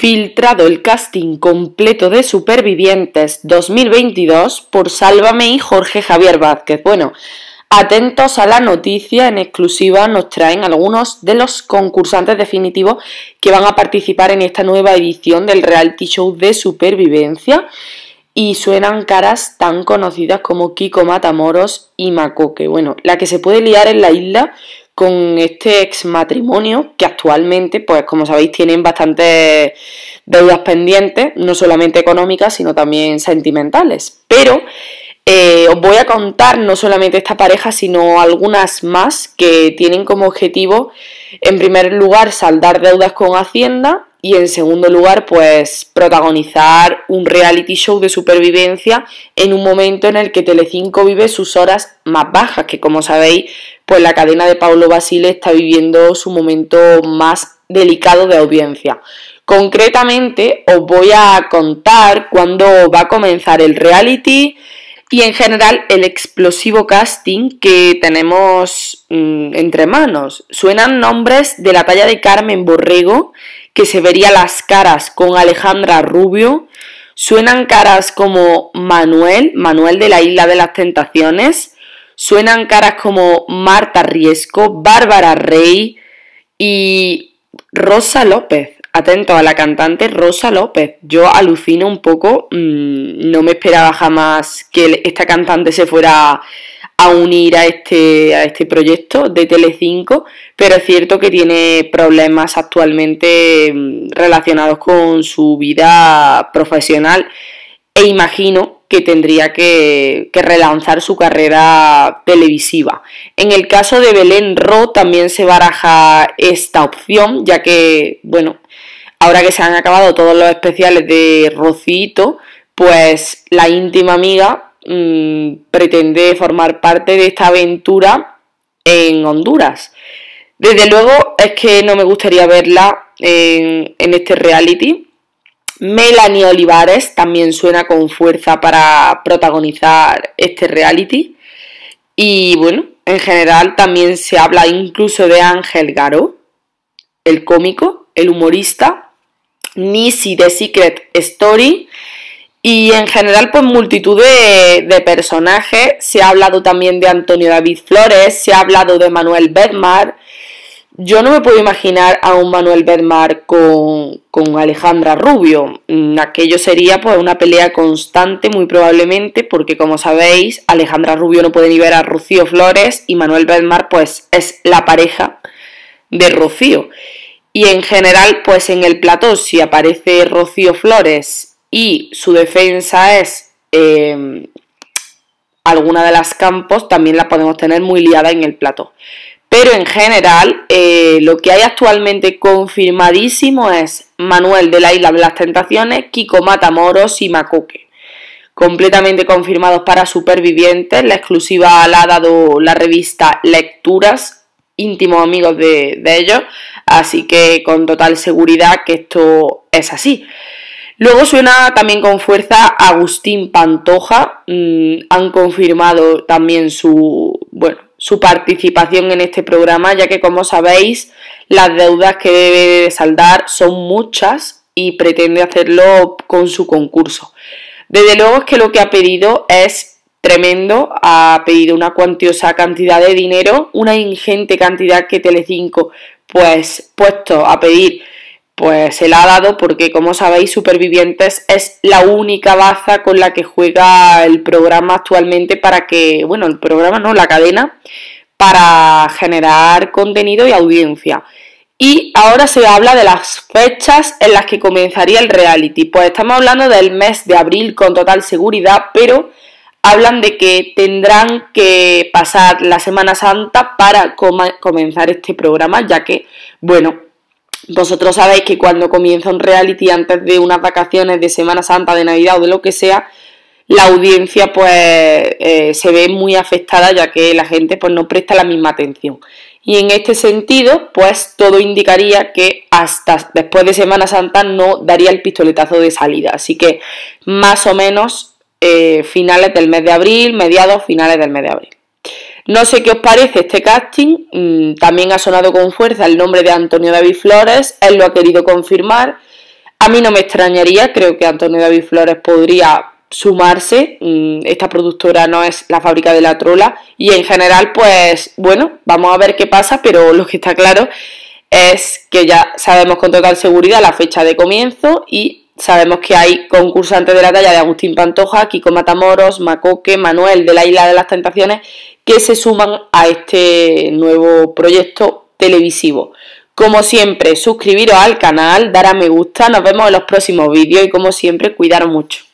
Filtrado el casting completo de Supervivientes 2022 por Sálvame y Jorge Javier Vázquez. Bueno, atentos a la noticia, en exclusiva nos traen algunos de los concursantes definitivos que van a participar en esta nueva edición del reality show de Supervivencia. Y suenan caras tan conocidas como Kiko Matamoros y Macoque. Bueno, la que se puede liar en la isla con este ex matrimonio que actualmente, pues como sabéis, tienen bastantes deudas pendientes, no solamente económicas, sino también sentimentales. Pero os voy a contar no solamente esta pareja, sino algunas más que tienen como objetivo, en primer lugar, saldar deudas con Hacienda y en segundo lugar, pues protagonizar un reality show de supervivencia en un momento en el que Telecinco vive sus horas más bajas, que como sabéis, pues la cadena de Pablo Basile está viviendo su momento más delicado de audiencia. Concretamente, os voy a contar cuándo va a comenzar el reality y en general el explosivo casting que tenemos entre manos. Suenan nombres de la talla de Carmen Borrego, que se vería las caras con Alejandra Rubio. Suenan caras como Manuel de la Isla de las Tentaciones. Suenan caras como Marta Riesco, Bárbara Rey y Rosa López. Atento a la cantante Rosa López. Yo alucino un poco, no me esperaba jamás que esta cantante se fuera a unir a este proyecto de Telecinco, pero es cierto que tiene problemas actualmente relacionados con su vida profesional e imagino que tendría que relanzar su carrera televisiva. En el caso de Belén Ro también se baraja esta opción, ya que, bueno, ahora que se han acabado todos los especiales de Rocito, pues la íntima amiga pretende formar parte de esta aventura en Honduras. Desde luego es que no me gustaría verla en este reality. Melanie Olivares también suena con fuerza para protagonizar este reality. Y bueno, en general también se habla incluso de Ángel Garó, el cómico, el humorista, Nisi de Secret Story. Y en general, pues multitud de personajes. Se ha hablado también de Antonio David Flores, se ha hablado de Manuel Bedmar. Yo no me puedo imaginar a un Manuel Bedmar con Alejandra Rubio. Aquello sería pues una pelea constante, muy probablemente, porque como sabéis, Alejandra Rubio no puede ni ver a Rocío Flores y Manuel Bedmar pues es la pareja de Rocío. Y en general, pues en el plató, si aparece Rocío Flores y su defensa es alguna de las Campos, también la podemos tener muy liada en el plató. Pero en general, lo que hay actualmente confirmadísimo es Manuel de la Isla de las Tentaciones, Kiko Matamoros y Macoque. Completamente confirmados para Supervivientes. La exclusiva la ha dado la revista Lecturas, íntimos amigos de ellos. Así que con total seguridad que esto es así. Luego suena también con fuerza Agustín Pantoja. Han confirmado también su participación en este programa, ya que como sabéis las deudas que debe saldar son muchas y pretende hacerlo con su concurso. Desde luego es que lo que ha pedido es tremendo, ha pedido una cuantiosa cantidad de dinero, una ingente cantidad que Telecinco pues puesto a pedir pues se la ha dado porque como sabéis Supervivientes es la única baza con la que juega el programa actualmente para que, bueno, el programa no, la cadena, para generar contenido y audiencia. Y ahora se habla de las fechas en las que comenzaría el reality. Pues estamos hablando del mes de abril con total seguridad, pero hablan de que tendrán que pasar la Semana Santa para comenzar este programa, ya que, bueno, vosotros sabéis que cuando comienza un reality antes de unas vacaciones de Semana Santa, de Navidad o de lo que sea, la audiencia pues se ve muy afectada, ya que la gente pues no presta la misma atención. Y en este sentido, pues todo indicaría que hasta después de Semana Santa no daría el pistoletazo de salida. Así que más o menos finales del mes de abril, mediados, finales del mes de abril. No sé qué os parece este casting. También ha sonado con fuerza el nombre de Antonio David Flores, él lo ha querido confirmar. A mí no me extrañaría, creo que Antonio David Flores podría sumarse. Esta productora no es La Fábrica de la Trola y en general pues bueno, vamos a ver qué pasa, pero lo que está claro es que ya sabemos con total seguridad la fecha de comienzo y sabemos que hay concursantes de la talla de Agustín Pantoja, Kiko Matamoros, Macoque, Manuel de la Isla de las Tentaciones que se suman a este nuevo proyecto televisivo. Como siempre, suscribiros al canal, dar a me gusta, nos vemos en los próximos vídeos y como siempre, cuidaros mucho.